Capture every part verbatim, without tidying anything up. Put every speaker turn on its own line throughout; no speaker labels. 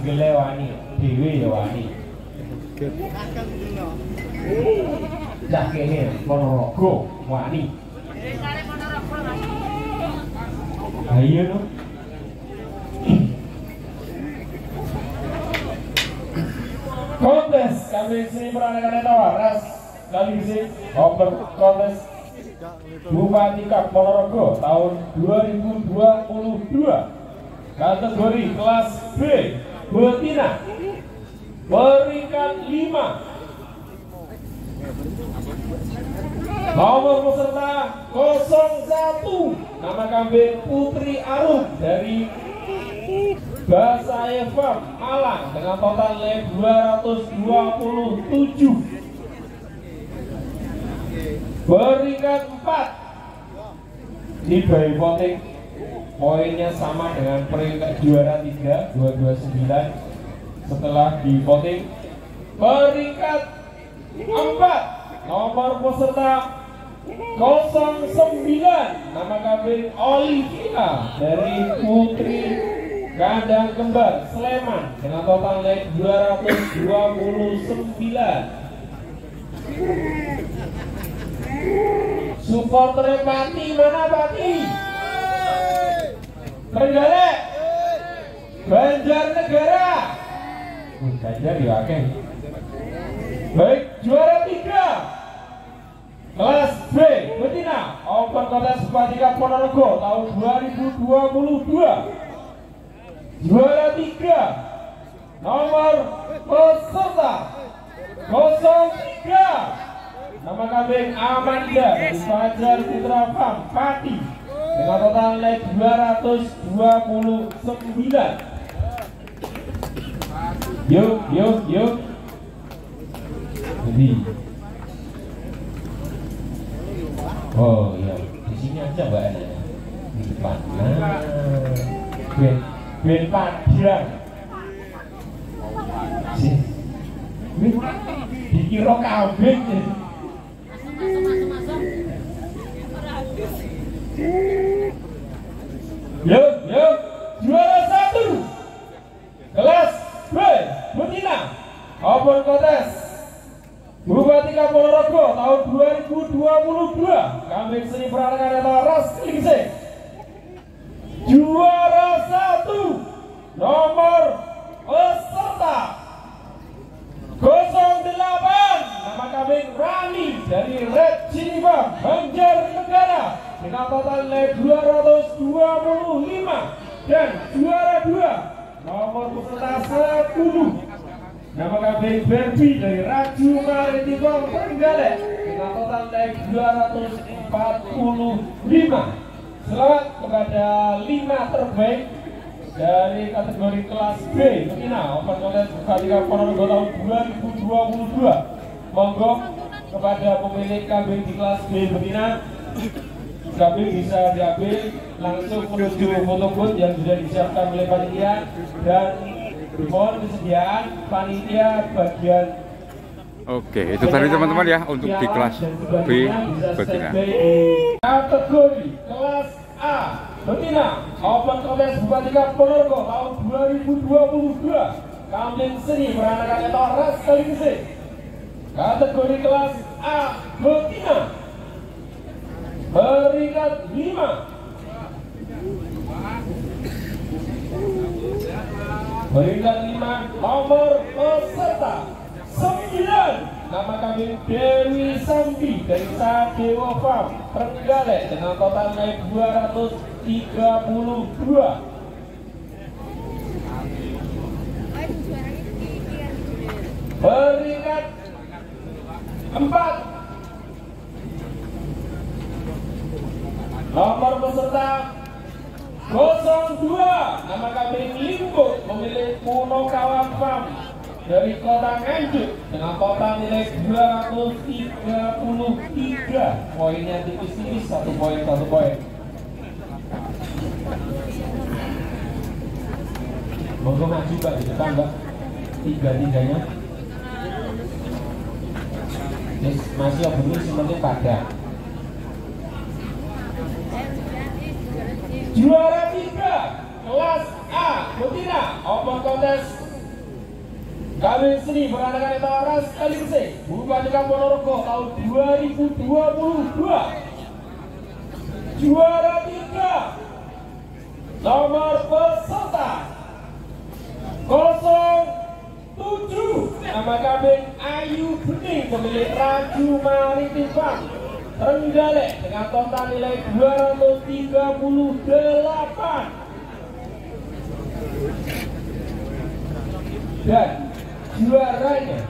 single wani, dewe ya wani. Cak kene Ponorogo wani. Ayo no. Kontes kami sini peranakan Tawaras kali ini open kontes Bupati Kap Ponorogo tahun dua ribu dua puluh dua kategori kelas B betina peringkat lima. Nomor peserta nol satu nama kambing Putri Arum dari Basaya Farm Malang dengan total nilai dua ratus dua puluh tujuh. Peringkat empat di by voting poinnya sama dengan peringkat juara tiga dua ratus dua puluh sembilan setelah di voting. Peringkat empat nomor peserta nol sembilan nama kambing Olivia dari Putri Kandang Kembar Sleman dengan total nilai dua ratus dua puluh sembilan. Supporter Pati mana Pati? Trenggalek, Banjarnegara. Banjar ya oke. Baik, juara tiga kelas B betina open kontes Bupati Kap Ponorogo tahun dua ribu dua puluh dua. Juara tiga nomor peserta nol tiga nama kambing Amanda dari Fajar Putra Farm Pati dengan total nilai dua ratus dua puluh sembilan. Yuk yuk yuk jadi oh iya di sini aja mbak Ana di depan. Nah Ben Ben Padang sih dikira kambing. Yuk, yuk, juara satu kelas B betina open kontes Bupati Kap Ponorogo tahun dua ribu dua puluh dua kambing seni peranakan Tawaras Kelingse. Juara satu nomor peserta nol delapan nama kambing Rani dari Red Ciniva Banjarnegara dengan total nilai dua ratus dua puluh lima. Dan juara dua nomor peserta sepuluh nama kambing Barbie dari Raju Maritima Trenggalek dengan total nilai dua ratus empat puluh lima. Selamat kepada lima terbaik dari kategori kelas B betina open kontes Bupati Kap Ponorogo tahun dua ribu dua puluh dua. Monggo kepada pemilik kambing di kelas B betina, kambing bisa diambil langsung menuju foto booth yang sudah disiapkan oleh panitia dan mohon kesediaan panitia bagian.
Oke, itu tadi teman-teman ya untuk di kelas B betina.
Kategori kelas A betina open kontes Bupati Kap Ponorogo tahun dua ribu dua puluh dua kambing seni peranakan Tawaras Kelingse. Kategori kelas A betina peringkat lima peringkat lima nomor peserta sembilan nama kambing Dewi Sambi dari Sadewa Farm Trenggalek dengan total nilai dua ratus tiga puluh dua. Peringkat empat nomor peserta nol dua nama kambing Limbo pemilik Punokawan Farm dari Kota Nganjuk dengan total nilai dua ratus tiga puluh tiga. Poinnya tipis-tipis, satu poin satu poin. Monggo maju Pak di depan Mbak, tiga-tiganya. Yes, masih yang dulu semuanya pada juara tiga kelas A betina open kontes Kami seni beranakan eta ras kali kese Bupati Ponorogo tahun dua ribu dua puluh dua. Juara tiga nomor peserta nol tujuh nama kambing Ayu Bening pemilik Raju Maritim Farm Trenggalek dengan total nilai dua ratus tiga puluh delapan. Dan juaranya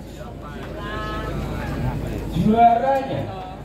juaranya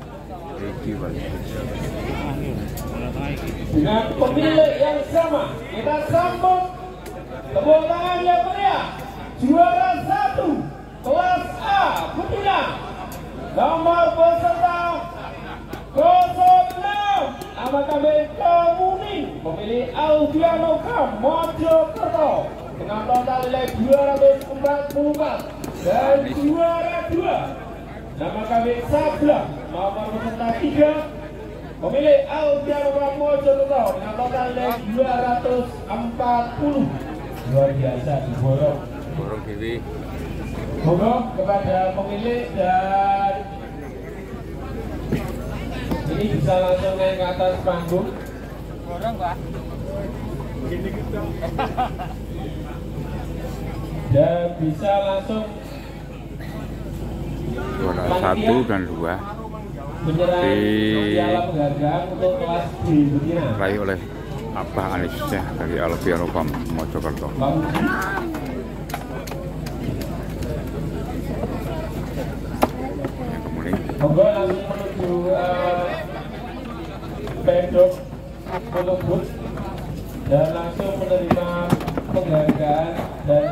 dengan pemilik yang sama, kita sambut tepuk tangan yang meriah. Juara satu kelas A betina nomor peserta nol enam nama kambing Kemuning pemilik Aldiano Kam Mojokerto dengan total nilai dua ratus empat puluh empat. Dan juara dua nama kambing Sablang nomor peserta tiga pemilik Aldiano Kam Mojokerto dengan total nilai dua ratus empat puluh. Luar biasa diborong
borong diri.
Monggo kepada pemilik dan ini bisa langsung naik ke atas panggung.
Borong, Pak.
Dan bisa langsung
Juara satu dan dua
menyerah
di-
piala penghargaan untuk kelas B betina.
diraih oleh Abah Anis Syah dari Aldiano Farm Mojokerto. Kemudian
Monggo langsung menuju uh, pedok untuk bus dan langsung menerima penghargaan dan